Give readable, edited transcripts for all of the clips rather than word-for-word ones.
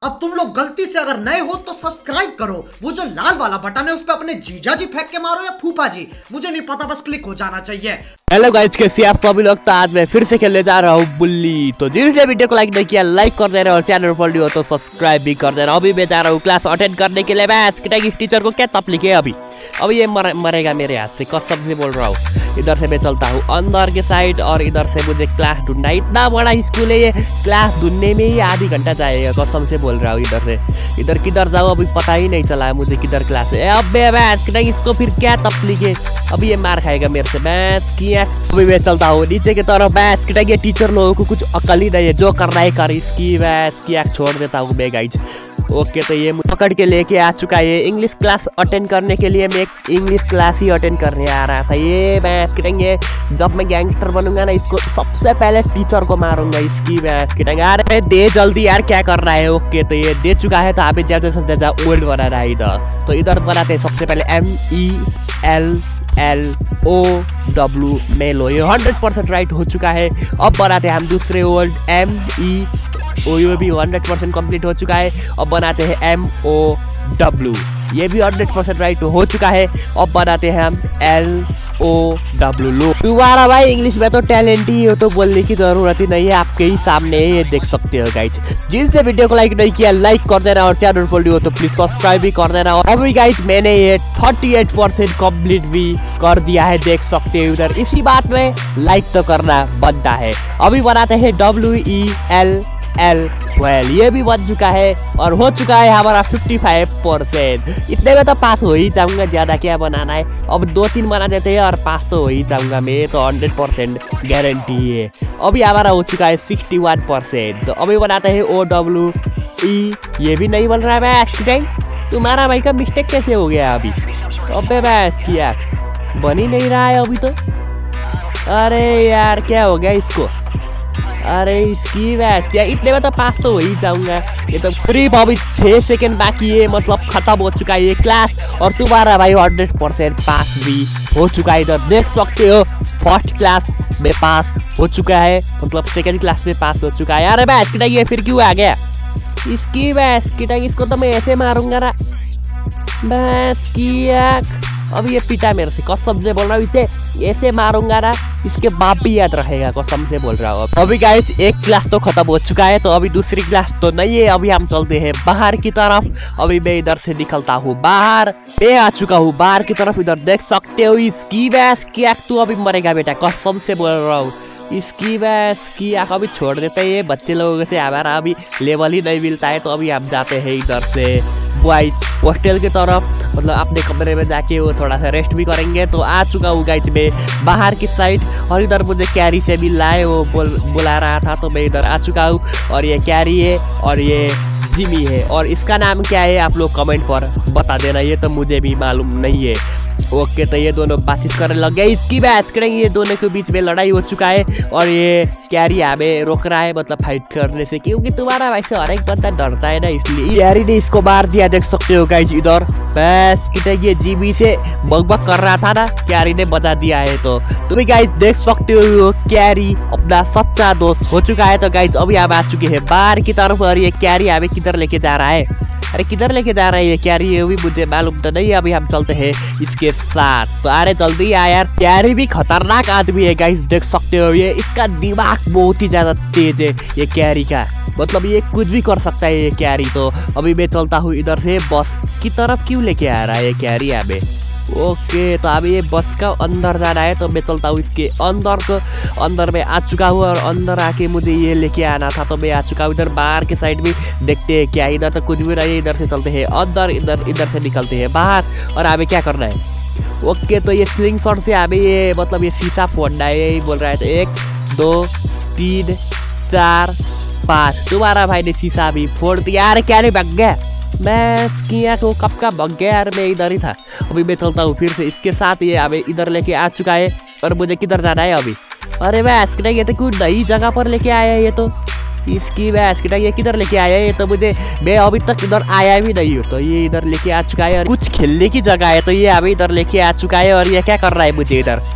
अब तुम लोग गलती से अगर नए हो तो सब्सक्राइब करो, वो जो लाल वाला बटन है उस पर अपने जीजा जी फेंक के मारो या फूफा जी, मुझे नहीं पता, बस क्लिक हो जाना चाहिए। हेलो गाइस, कैसे आप सभी लोग। तो आज मैं फिर से खेलने जा रहा हूँ बुल्ली। तो जिसने वीडियो को लाइक नहीं किया लाइक कर देना और चैनल पर न्यू हो तो सब्सक्राइब भी कर देना। अभी मैं जा रहा हूँ क्लास अटेंड करने के लिए। मैं इस टीचर को क्या तकलीफ है अभी ये मरेगा मेरे हाथ से, कसम से बोल रहा हूँ। इधर से मैं चलता हूँ अंदर के साइड और इधर से मुझे क्लास ढूंढना। इतना बड़ा स्कूल है, ये क्लास ढूंढने में ही आधी घंटा जाएगा, कसम से बोल रहा हूँ। इधर किधर जाऊँ अभी पता ही नहीं चला है मुझे किधर क्लास है। अब इसको फिर क्या तकलीफ है, अभी ये मार खाएगा मेरे से। बैस की अभी मैं चलता हूँ नीचे की तरफ। बैस ये टीचर लोगों को कुछ अकल ही नहीं है, जो करना है कर। इसकी बैस की छोड़ देता हूँ मैं गाइज। ओके, तो ये पकड़ के लेके आ चुका है। इंग्लिश क्लास अटेंड करने के लिए मैं एक इंग्लिश क्लास ही अटेंड करने आ रहा था। ये बैस किटेंगे, जब मैं गैंगस्टर बनूंगा ना इसको सबसे पहले टीचर को मारूंगा। इसकी बैस किटेंगे। अरे दे जल्दी यार, क्या कर रहा है। ओके, तो ये दे चुका है। तो आप ज्यादा ओल्ड बना रहा है इधर। तो इधर बनाते सबसे पहले MELLOW मेलो। ये 100% राइट हो चुका है। अब बनाते हैं हम दूसरे वर्ड MEO भी 100% कंप्लीट हो चुका है। अब बनाते हैं MOW, ये भी 100% राइट हो चुका है। अब बनाते हैं हम LOW लो। तुम्हारा भाई इंग्लिश में तो टैलेंट ही हो, तो बोलने की जरूरत ही नहीं है, आपके ही सामने है, ये देख सकते हो गाइज। जिसने वीडियो को लाइक नहीं किया लाइक कर देना और चैनल पर हो तो प्लीज सब्सक्राइब भी कर देना। और अभी गाइज मैंने ये 38% कंप्लीट भी कर दिया है, देख सकते हो उधर। इसी बात में लाइक तो करना बनता है। अभी बनाते हैं WELL, ये भी बन चुका है और हो चुका है हमारा 55%। इतने में तो पास हो ही जाऊंगा, ज्यादा क्या बनाना है। अब 2-3 बना देते हैं और पास तो हो ही जाऊंगा मैं, तो 100% गारंटी है। अभी हमारा हो चुका है 61%। तो अभी बनाते हैं OWE, ये भी नहीं बन रहा है। मैं तुम्हारा भाई का मिस्टेक कैसे हो गया अभी। अबे बैस किया बन ही नहीं रहा है अभी तो। अरे यार क्या हो गया इसको। अरे इसकी वैस क्या, इतने में तो पास तो हो ही जाऊंगा। ये तो करीब अभी 6 सेकंड बाकी है, मतलब खत्म हो चुका है ये क्लास। और तुम्हारा भाई 100% पास भी हो चुका है। इधर देख सकते हो फर्स्ट क्लास में पास हो चुका है, मतलब सेकंड क्लास में पास हो चुका है। अरे बैस किटा ये फिर क्यों आ गया। इसकी वैस किटा, इसको तो मैं ऐसे मारूंगा ना। बस किया अब ये पिटा मेरे से, कसम से बोल रहा हूँ। इसे ऐसे मारूंगा ना इसके बाप भी याद रहेगा, कसम से बोल रहा हूँ। अभी गाइस एक क्लास तो खत्म हो चुका है, तो अभी दूसरी क्लास तो नहीं है। अभी हम चलते हैं बाहर की तरफ। अभी मैं इधर से निकलता हूँ बाहर। मैं आ चुका हूँ बाहर की तरफ। इधर देख सकते हो इसकी बैस की तू अभी मरेगा बेटा, कसम से बोल रहा हूँ। इसकी बैस की अभी छोड़ देते हैं। ये बच्चे लोगों से हमारा अभी लेवल ही नहीं मिलता है, तो अभी हम जाते हैं इधर से बॉयज हॉस्टल की तरफ, मतलब अपने कमरे में जाके वो थोड़ा सा रेस्ट भी करेंगे। तो आ चुका हूँ गाइज मैं बाहर की साइड। और इधर मुझे कैरी से भी लाए, वो बुला रहा था, तो मैं इधर आ चुका हूँ। और ये कैरी है और ये जिमी है। और इसका नाम क्या है आप लोग कमेंट पर बता देना, ये तो मुझे भी मालूम नहीं है। ओके, तो ये दोनों बातचीत करने लग गए। इसकी बैस करेंगे, ये दोनों के बीच में लड़ाई हो चुका है। और ये कैरी हमें रोक रहा है, मतलब फाइट करने से, क्योंकि तुम्हारा भाई से हर एक बंदा डरता है ना, इसलिए कैरी ने इसको मार दिया। देख सकते हो गाइस इधर बस कितने जीबी से बकबक कर रहा था ना, कैरी ने बचा दिया है। तो तुम्हें गाइस देख सकते हो कैरी अपना सच्चा दोस्त हो चुका है। तो गाइस अभी हम आ चुके हैं बाहर की तरफ। और ये कैरी हमें किधर लेके जा रहा है, अरे किधर लेके जा रहा है ये कैरी, ये भी मुझे मालूम तो नहीं। अभी हम चलते हैं इसके साथ। तो अरे जल्दी आ यार, कैरी भी खतरनाक आदमी है गाइस, देख सकते हो। ये इसका दिमाग बहुत ही ज्यादा तेज है ये कैरी का, मतलब ये कुछ भी कर सकता है ये कैरी। तो अभी मैं चलता हूँ इधर से बस की तरफ। क्यों लेके आ रहा है ये कैरी हमें। ओके, तो अभी ये बस का अंदर जाना है, तो मैं चलता हूँ इसके अंदर में आ चुका हूँ। और अंदर आके मुझे ये लेके आना था, तो मैं आ चुका हूँ। इधर बाहर के साइड भी देखते हैं क्या, इधर तो कुछ भी नहीं है। इधर से चलते हैं अंदर, इधर से निकलते हैं बाहर। और हमें क्या करना है। ओके, तो ये स्लिंग शॉट से हमें ये मतलब ये शीशा फोड़ना है, यही बोल रहा है। तो 1 2 3 4 5 तुम्हारा भाई ने शीशा भी फोड़ दिया। अरे क्या नहीं भाग गया, मैं किया तो कब का भाग गया यार, मैं इधर ही था। अभी मैं चलता हूँ फिर से इसके साथ। ये हमें इधर लेके आ चुका है। और मुझे किधर जाना है अभी। अरे मैं ऐसा ये तो कुछ नई जगह पर लेके आया है ये तो। इसकी बैस किटा ये किधर लेके आया है, तो मुझे मैं अभी तक इधर आया भी नहीं हूँ। तो ये इधर लेके आ चुका है और कुछ खेलने की जगह है, तो ये अभी इधर लेके आ चुका है। और ये क्या कर रहा है मुझे इधर,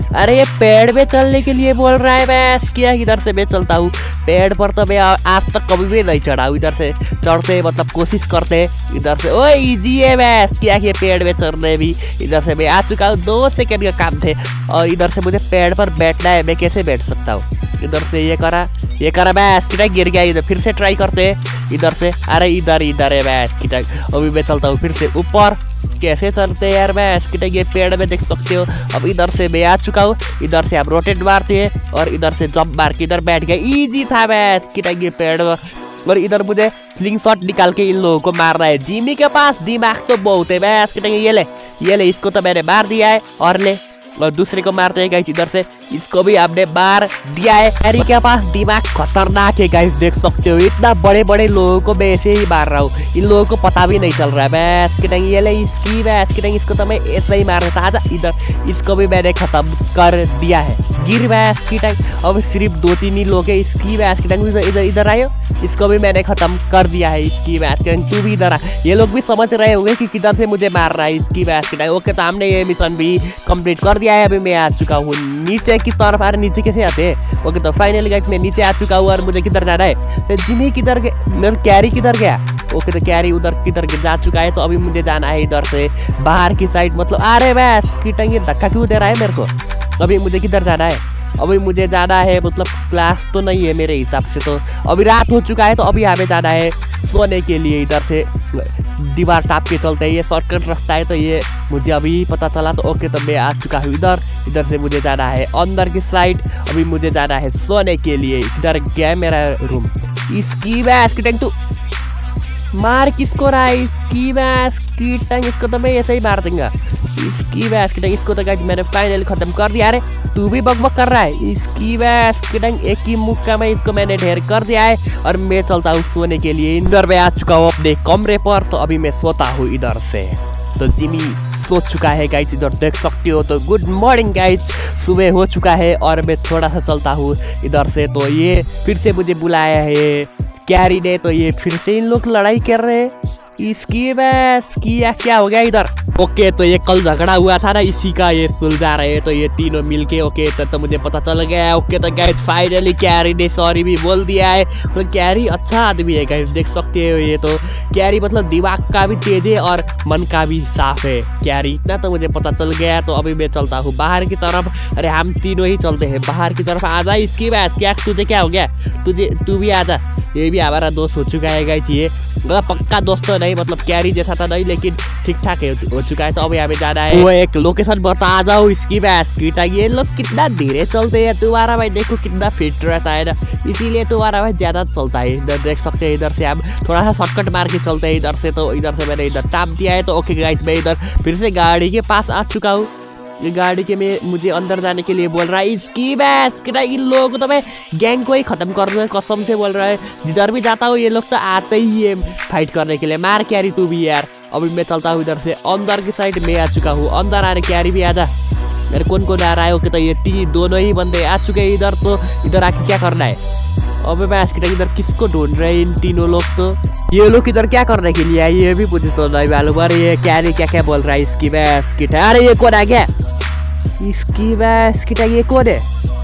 अरे ये पेड़ पे चलने के लिए बोल रहा है बस क्या, इधर से मैं चलता हूँ पेड़ पर। तो मैं आज तक कभी भी नहीं चढ़ा हूँ, इधर से चढ़ते मतलब कोशिश करते इधर से। ओ इजी है बस क्या, ये पेड़ पे चढ़ने भी। इधर से मैं आ चुका हूँ, 2 सेकंड का काम थे। और इधर से मुझे पेड़ पर बैठना है, मैं कैसे बैठ सकता हूँ? इधर से ये करा बस किटा, गिर गया। इधर फिर से ट्राई करते इधर से। अरे इधर है बस किटा। अभी मैं चलता हूँ फिर से ऊपर। कैसे चलते यार बस किटा, ये पेड़ में देख सकते हो। अब इधर से मैं आ चुका हूँ, इधर से आप रोटेट मारते हैं और इधर से जंप मार के इधर बैठ गया। इजी था बस किटा ये पेड़। और इधर मुझे स्लिंग शॉट निकाल के इन लोगों को मारना है। जिमी के पास दिमाग तो बहुत है बस किटा। ये ले इसको तो मैंने मार दिया है। और ले और दूसरे को मारते हैं गाइस, इधर से इसको भी आपने मार दिया है। कैरी के पास दिमाग खतरनाक है गाइस, देख सकते हो। इतना बड़े बड़े लोगों को मैं ऐसे ही मार रहा हूँ, इन लोगों को पता भी नहीं चल रहा है बस कि नहीं। ये ले इसकी बस कि नहीं, इसको तो मैं ऐसे ही मार रहा था। आजा इधर, इसको भी मैंने खत्म कर दिया है। गिर बस की टाइम। अब सिर्फ 2-3 ही लोग है। इसकी बस की टाइम इधर आयो, इसको भी मैंने खत्म कर दिया है। इसकी बस की तू भी इधर आ। ये लोग भी समझ रहे होंगे कि किधर से मुझे मार रहा है। इसकी बस की टाइम। ओके तो हमने ये मिशन भी कंप्लीट कर दिया है। अभी मैं आ चुका हूँ नीचे की तरफ। अरे नीचे कैसे आते हैं? ओके तो फाइनली गाइस मैं नीचे आ चुका हूँ। और मुझे किधर जाना है? तो जिमी किधर गया, मेरा कैरी किधर गया? ओके तो कैरी उधर किधर जा चुका है। तो अभी मुझे जाना है इधर से बाहर की साइड, मतलब अरे बस किटंग ये धक्का क्यों दे रहा है मेरे को? अभी मुझे किधर जाना है? अभी मुझे जाना है, मतलब क्लास तो नहीं है मेरे हिसाब से। तो अभी रात हो चुका है, तो अभी हमें जाना है सोने के लिए। इधर से दीवार टाप के चलते हैं, ये शॉर्टकट रास्ता है। तो ये मुझे अभी पता चला। तो ओके तो मैं आ चुका हूँ इधर से मुझे जाना है अंदर की साइड। अभी मुझे जाना है सोने के लिए। इधर क्या है मेरा रूम? इसकी बस की टंग, तू मार किसको रहा है? इसकी बस की टंग, इसको तो मैं ऐसे ही मार दूंगा। इसकी बस की टंग, इसको तो गाइस मैंने फाइनली खत्म कर दिया। अरे तू भी बकबक कर रहा है? इसकी बस की टंग, एक ही मुक्का में इसको मैंने ढेर कर दिया है। और मैं चलता हूँ सोने के लिए। इधर मैं आ चुका हूँ अपने कमरे पर। तो अभी मैं सोता हूँ इधर से। तो जिमी सो चुका है गाइस, इधर देख सकते हो। तो गुड मॉर्निंग गाइस, सुबह हो चुका है। और मैं थोड़ा सा चलता हूँ इधर से। तो ये फिर से मुझे बुलाया है कैरी ने। तो ये फिर से इन लोग लड़ाई कर रहे हैं। इसकी बस किया क्या हो गया इधर? ओके तो ये कल झगड़ा हुआ था ना, इसी का ये सुलझा रहे हैं। तो ये तीनों मिलके ओके तो मुझे पता चल गया। ओके तो गाइस फाइनली कैरी ने सॉरी भी बोल दिया है। तो कैरी अच्छा आदमी है गाइस, देख सकते हो। ये तो कैरी मतलब दिमाग का भी तेज है और मन का भी साफ है कैरी, इतना तो मुझे पता चल गया। तो अभी मैं चलता हूँ बाहर की तरफ। अरे हम तीनों ही चलते हैं बाहर की तरफ। आ जा इसकी बात, क्या तुझे क्या हो गया? तू भी आ जा। ये भी हमारा दोस्त हो चुका है गाइस। ये मतलब पक्का दोस्त तो नहीं, मतलब कैरी जैसा था नहीं, लेकिन ठीक ठाक हो चुका है। तो अभी हमें जाना है वो एक लोकेशन बता जाओ। इसकी बस कीटा, ये लोग कितना धीरे चलते हैं। तुम्हारा भाई देखो कितना फिट रहता है ना, इसीलिए तुम्हारा भाई ज्यादा चलता है। इधर देख सकते हैं, इधर से हम थोड़ा सा शॉर्टकट मार के चलते हैं इधर से। तो इधर से मैंने इधर टाप दिया है। तो ओके गाइस मैं इधर फिर से गाड़ी के पास आ चुका हूँ। ये गाड़ी के में मुझे अंदर जाने के लिए बोल रहा है। इसकी बस कितना, इन लोगों को तो मैं गैंग को ही खत्म कर दूँ कसम से बोल रहा है। जिधर भी जाता हूँ ये लोग तो आते ही है फाइट करने के लिए। मार कैरी तू भी यार। अभी मैं चलता हूँ इधर से अंदर की साइड में आ चुका हूँ। अंदर आ रहे कैरी भी आजा। मेरे कौन आ रहा है? ओके तो ये दोनों ही बंदे आ चुके हैं इधर। तो इधर आके क्या करना है? अबे बस इधर किसको ढूंढ रहे हैं इन तीनों लोग? तो ये लोग इधर क्या करने के लिए आए ये भी मुझे तो नहीं मालूम। अरे ये कैरी क्या बोल रहा है? इसकी बस किटा, अरे ये कौन आ गया? इसकी बस किटा, ये कौन है?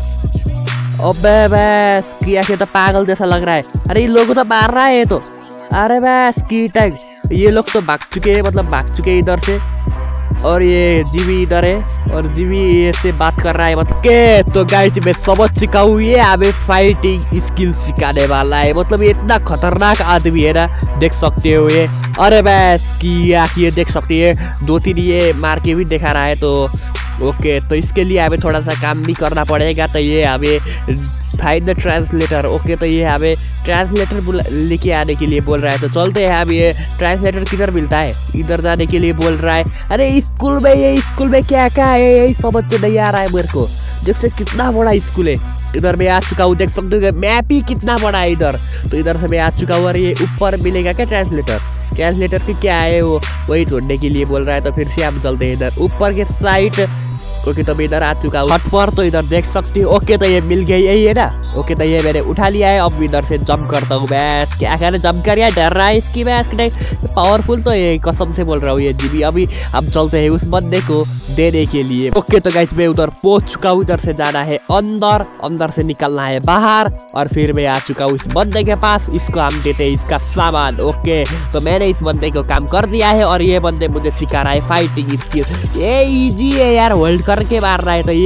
अबे बस किया के तो पागल जैसा लग रहा है। अरे ये लोग तो मार रहा है ये तो। अरे बस किटा, ये लोग तो भाग चुके हैं, मतलब भाग चुके हैं इधर से। और ये जीवी इधर है और जीवी ये से बात कर रहा है मतलब के। तो गाइस मैं समझ चुका हूँ, ये हमें फाइटिंग स्किल सिखाने वाला है। मतलब ये इतना खतरनाक आदमी है ना, देख सकते हो ये। अरे बस किया ये देख सकते हैं, 2-3 ये मार के भी दिखा रहा है। तो ओके तो इसके लिए हमें थोड़ा सा काम भी करना पड़ेगा। तो ये हमें फाइंड द ट्रांसलेटर। ओके तो ये हमें ट्रांसलेटर लेके आने के लिए बोल रहा है। तो चलते हैं। अब ये ट्रांसलेटर किधर मिलता है? इधर जाने के लिए बोल रहा है। अरे स्कूल में, ये स्कूल में क्या है यही समझ तो नहीं आ रहा है मेरे को। देख सकते कितना बड़ा स्कूल है। इधर मैं आ चुका हूँ, देख सकते हो मैप ही कितना बड़ा है इधर। तो इधर से मैं आ चुका हूँ। और ये ऊपर मिलेगा क्या ट्रांसलेटर? ट्रांसलेटर की क्या है वो, वही ढूंढने के लिए बोल रहा है। तो फिर से हम चलते हैं इधर ऊपर के साइड। ओके तो मैं इधर आ चुका हूँ छत पर, तो इधर देख सकती हूँ। ओके तो ये मिल गई यही है ना। ओके तो ये मैंने उठा लिया है। अब इधर से जंप करता हूँ। बस क्या कहना जंप कर, डर रहा है इसकी बस के पावरफुल तो ये कसम से बोल रहा हूँ ये जीबी। अभी हम चलते हैं उस बंदे को देने के लिए। ओके तो गाइस मैं उधर पहुंच चुका हूँ। इधर से जाना है अंदर, अंदर से निकलना है बाहर, और फिर मैं आ चुका हूँ इस बंदे के पास। इसको हम देते हैं इसका सामान। ओके तो मैंने इस बंदे को काम कर दिया है और ये बंदे मुझे सिखा रहा है फाइटिंग स्किल। ये इजी है यार, होल्ड करके मार रहा है। तो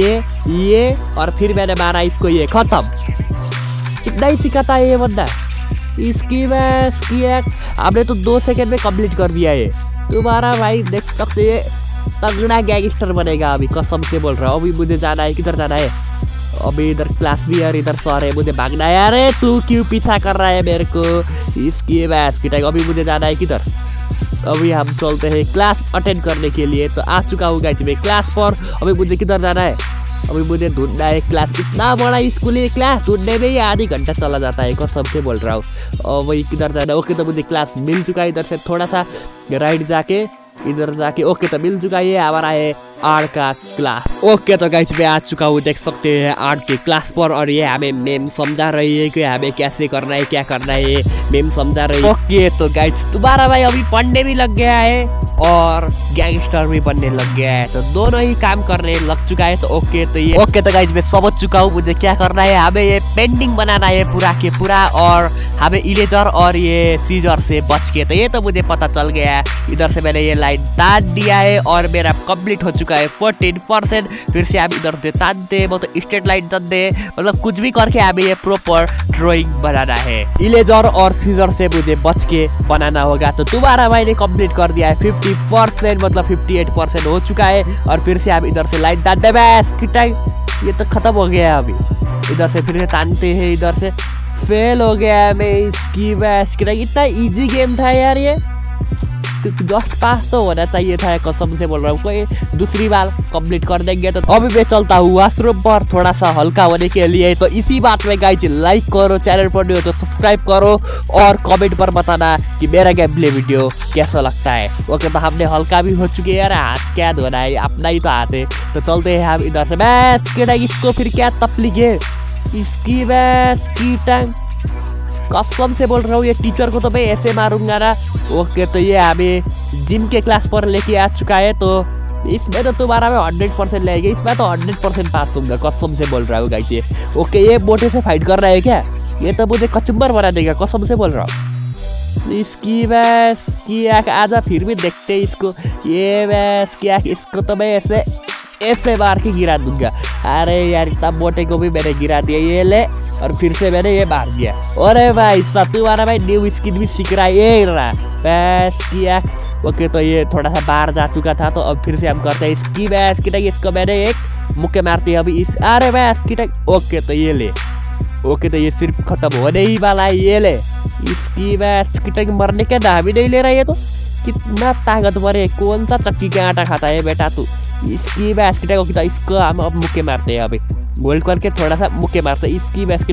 ये और फिर मैंने मारा इसको, ये खत्म। कितना ही सिखाता है ये बंदा इसकी बस की। आपने तो 2 सेकंड में कंप्लीट कर दिया है। तुम्हारा भाई देख सकते हैं तगड़ा गैंगस्टर बनेगा अभी, कसम से बोल रहा हूँ। अभी मुझे जाना है, किधर जाना है? अभी इधर क्लास भी है, इधर सर है, मुझे भागना है। अरे तू क्यों पीछा कर रहा है मेरे को इसकी बस की टाइम। अभी मुझे जाना है किधर? अभी हम चलते हैं क्लास अटेंड करने के लिए। तो आ चुका हूँ गाइस मैं क्लास पर। अभी मुझे किधर जाना है? अभी मुझे ढूंढना है क्लास। इतना बड़ा स्कूल है, क्लास ढूंढने में ही आधी घंटा चला जाता है, कसम से बोल रहा हूँ। और वही किधर जाना है? ओके तो मुझे क्लास मिल चुका है। इधर से थोड़ा सा राइट जाके इधर जाके ओके तो मिल चुका है। हमारा है आर्ट का क्लास। ओके तो गाइस मैं आ चुका हूँ, देख सकते हैं आर्ट के क्लास पर। और ये हमें मैम समझा रही है कि हमें कैसे करना है, क्या करना है, ये मैम समझा रही है। ओके तो गाइस तुम्हारा भाई अभी पढ़ने भी लग गया है और गैंगस्टर भी बनने लग गया है, तो दोनों ही काम करने लग चुका है। तो ओके तो गाइस मैं समझ चुका हूँ मुझे क्या करना है। हमें ये पेंटिंग बनाना है पूरा के पूरा, और हमें इरेजर और ये सीजर से बच के। तो ये तो मुझे पता चल गया है। इधर से मैंने ये लाइन तान दिया है और मेरा कंप्लीट हो चुका है 14%। फिर से हम इधर से तानते, मतलब स्ट्रेट लाइन तानते, मतलब कुछ भी करके हमें ये प्रॉपर ड्राइंग बनाना है। इरेजर और सीजर से मुझे बच के बनाना होगा। तो तुम्हारा भाई ने कंप्लीट कर दिया है 50%, मतलब 58% हो चुका है। और फिर से हम इधर से लाइन तानते, बस ये तो खत्म हो गया अभी। इधर से फिर से तानते हैं, इधर से फेल हो गया मैं इसकी बस। इतना इजी गेम था यार, ये जस्ट पास तो होना चाहिए था, कसम से बोल रहा हूँ। कोई दूसरी बार कंप्लीट कर देंगे। तो अभी मैं चलता हूँ वॉशरूम पर थोड़ा सा हल्का होने के लिए। तो इसी बात में गाइस लाइक करो, चैनल पर नहीं हो तो सब्सक्राइब करो, और कमेंट पर बताना कि मेरा गेम प्ले वीडियो कैसा लगता है। ओके तो हमने हल्का भी हो चुके हैं यार, हाथ क्या धोना है, अपना ही तो हाथ है। तो चलते हैं हम इधर से। बस इसको फिर क्या तकलीफ है इसकी बस की टांग, कसम से बोल रहा हूँ। ये टीचर को तो मैं ऐसे मारूंगा ना। ओके तो ये हमें जिम के क्लास पर लेके आ चुका है। तो इसमें तो तुम्हारा मैं 100% लेंगे, इसमें तो 100% पास होगा, कसम से बोल रहा हूँ गाइस ये। ओके ये मोटे से फाइट कर रहा है क्या? ये तो मुझे कचुम्बर बना देगा, कसम से बोल रहा हूँ। इसकी बस की आजा फिर भी देखते हैं इसको। ये बस क्या, इसको तो मैं ऐसे मार के गिरा दूंगा। अरे यार इतना मोटे को भी मैंने गिरा दिया, ये ले, और फिर से मैंने ये मार दिया। अरे भाई तुम्हारा भाई न्यू स्किन भी सीख रहा है, ये रहा बस किया। ओके तो ये थोड़ा सा बाहर जा चुका था, तो अब फिर से हम करते हैं इसकी बस की। इसको मैंने एक मुक्के मारती है अभी इस। अरे बस की। ओके तो ये ले। ओके तो ये सिर्फ खत्म होने ही वाला है, ये ले इसकी बस की। मरने के नाम ही नहीं ले रहा है। ये तो कितना ताकतवर है, कौन सा चक्की का आटा खाता है बेटा तू इसकी बास्केट को। इसको हम अब मुक्के मारते हैं, अभी गोल्ड करके थोड़ा सा मुक्के मारते हैं इसकी बास्केट।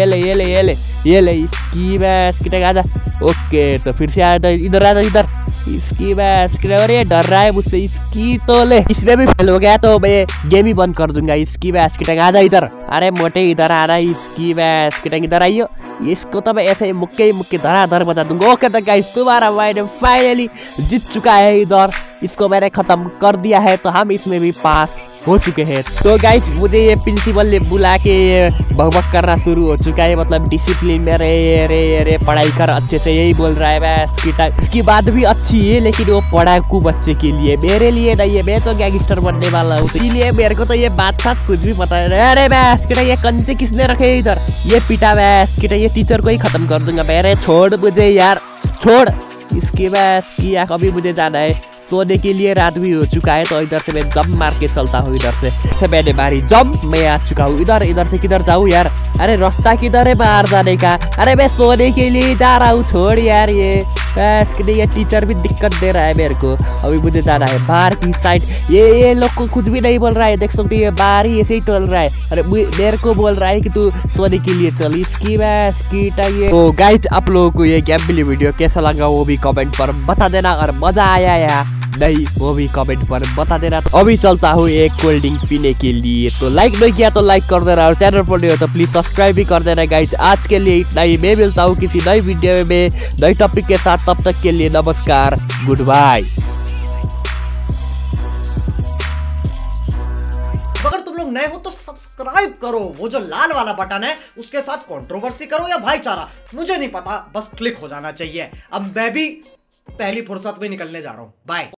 ये ले इसकी बास्केट आजा। ओके तो फिर से आया, इधर आजा, इधर इसकी बास्केट। और ये डर रहा है मुझसे इसकी, तो ले इसमें भी फेल हो गया तो मैं गेम ही बंद कर दूंगा। इसकी बास्केट आजा इधर। अरे मोटे इधर आ रहा है इसकी बास्केट, इधर आइयो। इसको तो मैं ऐसे मुक्के धराधर बजा दूंगा। ओके तो गाइस तुम्हारा भाई ने फाइनली जीत चुका है इधर, इसको मैंने खत्म कर दिया है। तो हम इसमें भी पास हो चुके हैं। तो गाइस मुझे ये प्रिंसिपल ने बुला के बकबक करना शुरू हो चुका है, मतलब डिसिप्लिन में रे पढ़ाई कर अच्छे से, यही बोल रहा है। बस इसकी बात भी अच्छी है, लेकिन वो पढ़ाकू बच्चे के लिए, मेरे लिए नहीं है। मैं तो गैंगस्टर बनने वाला हूँ, इसीलिए मेरे को तो ये बात था कुछ भी पता है। अरे बस ये कंचे किसने रखे इधर, ये पिटा बस ये टीचर को ही खत्म कर दूंगा। मेरे छोड़ मुझे यार, छोड़ इसकी बस की। अभी मुझे जाना है सोने के लिए, रात भी हो चुका है। तो इधर से मैं जंप मार के चलता हूँ। इधर से मैंने मारी जंप, मैं आ चुका हूँ इधर से किधर जाऊँ यार? अरे रास्ता किधर है बाहर जाने का? अरे मैं सोने के लिए जा रहा हूँ, छोड़ यार ये बस कि ये टीचर भी दिक्कत दे रहा है मेरे को। अभी मुझे जाना है बाहर की साइड। ये लोग को कुछ भी नहीं बोल रहा है, देख सकते ये बाहर ही ऐसे ही टोल रहा है। अरे मेरे को बोल रहा है कि तू सोने के लिए चल इसकी बस की टाइम। तो गाइस आप लोगों को ये गेम प्ले वीडियो कैसा लगा वो भी कमेंट पर बता देना। और मजा आया यार नहीं वो भी कमेंट पर बता देना। तो अभी चलता हूँ एक कोल्ड ड्रिंक पीने के लिए। तो लाइक नहीं किया तो लाइक कर देना और चैनल पर नहीं हो तो प्लीज सब्सक्राइब भी कर देना गाइज। आज के लिए इतना ही, मैं मिलता हूँ किसी नई वीडियो में नई टॉपिक के साथ। तब तक के लिए नमस्कार, गुड बाय। अगर तुम लोग नए हो तो सब्सक्राइब करो, वो जो लाल वाला बटन है उसके साथ कंट्रोवर्सी करो या भाईचारा, मुझे नहीं पता, बस क्लिक हो जाना चाहिए। अब मैं भी पहली फुर्सत में निकलने जा रहा हूं। बाय।